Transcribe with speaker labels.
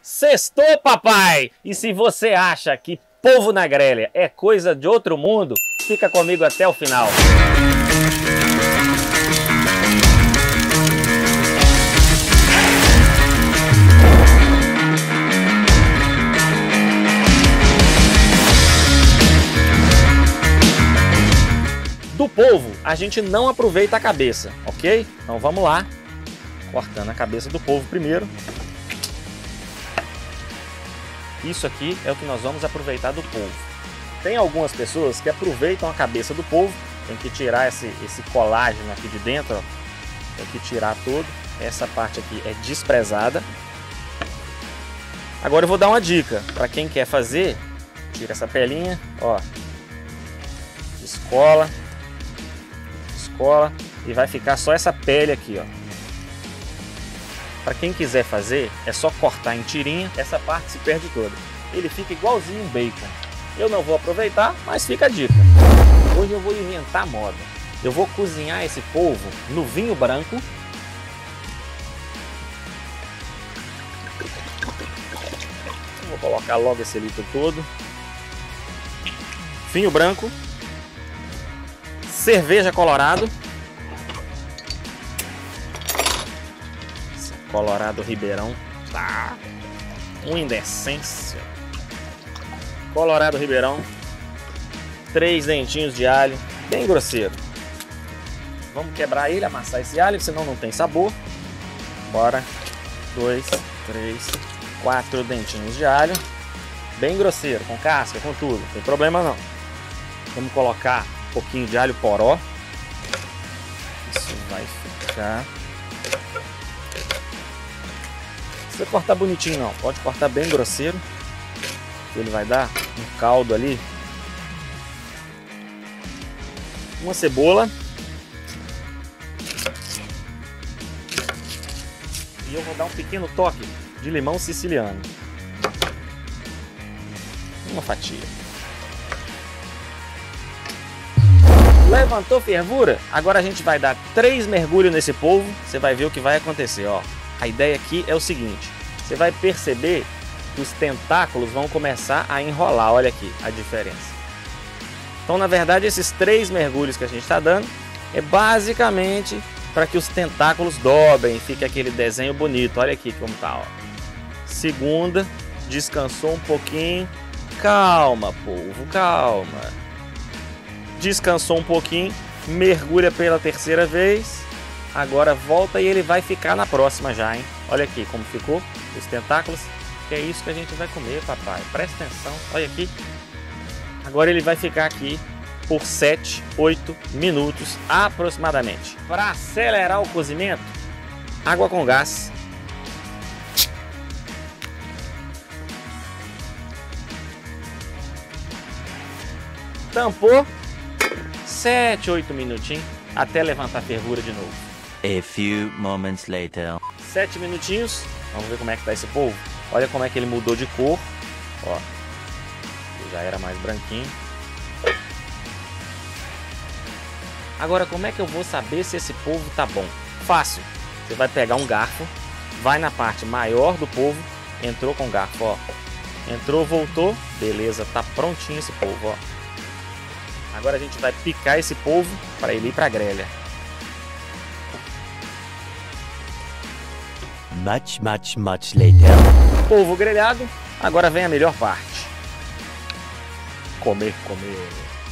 Speaker 1: Sextou, papai! E se você acha que polvo na grelha é coisa de outro mundo, fica comigo até o final. Do polvo, a gente não aproveita a cabeça, ok? Então vamos lá, cortando a cabeça do polvo primeiro. Isso aqui é o que nós vamos aproveitar do polvo. Tem algumas pessoas que aproveitam a cabeça do polvo, tem que tirar esse colágeno aqui de dentro, ó. Tem que tirar todo. Essa parte aqui é desprezada. Agora eu vou dar uma dica para quem quer fazer. Tira essa pelinha, ó, descola e vai ficar só essa pele aqui, ó. Para quem quiser fazer, é só cortar em tirinha, essa parte se perde toda. Ele fica igualzinho um bacon. Eu não vou aproveitar, mas fica a dica. Hoje eu vou inventar a moda. Eu vou cozinhar esse polvo no vinho branco. Vou colocar logo esse litro todo. Vinho branco. Cerveja Colorado. Colorado Ribeirão. Tá. Uma indecência. Colorado Ribeirão. 3 dentinhos de alho. Bem grosseiro. Vamos quebrar ele, amassar esse alho, senão não tem sabor. Bora. 2, 3, 4 dentinhos de alho. Bem grosseiro, com casca, com tudo. Não tem problema não. Vamos colocar um pouquinho de alho poró. Isso vai ficar... Não precisa cortar bonitinho não, pode cortar bem grosseiro. Ele vai dar um caldo ali. Uma cebola. E eu vou dar um pequeno toque de limão siciliano. Uma fatia. Levantou fervura? Agora a gente vai dar 3 mergulhos nesse polvo. Você vai ver o que vai acontecer, ó. A ideia aqui é o seguinte, você vai perceber que os tentáculos vão começar a enrolar, olha aqui a diferença. Então, na verdade, esses 3 mergulhos que a gente está dando é basicamente para que os tentáculos dobrem e fique aquele desenho bonito, olha aqui como tá, ó. Segunda, descansou um pouquinho, calma, polvo, calma. Descansou um pouquinho, mergulha pela terceira vez. Agora volta e ele vai ficar na próxima já, hein? Olha aqui como ficou os tentáculos. Que é isso que a gente vai comer, papai. Presta atenção, olha aqui. Agora ele vai ficar aqui por 7, 8 minutos aproximadamente. Para acelerar o cozimento, água com gás. Tampou. 7, 8 minutinhos até levantar a fervura de novo.
Speaker 2: A few moments later.
Speaker 1: 7 minutinhos. Vamos ver como é que tá esse polvo. Olha como é que ele mudou de cor. Ó, ele já era mais branquinho. Agora, como é que eu vou saber se esse polvo tá bom? Fácil. Você vai pegar um garfo, vai na parte maior do polvo, entrou com o garfo, ó. Entrou, voltou, beleza, tá prontinho esse polvo, ó. Agora a gente vai picar esse polvo para ele ir para a grelha.
Speaker 2: Much later.
Speaker 1: Polvo grelhado, agora vem a melhor parte. Comer, comer.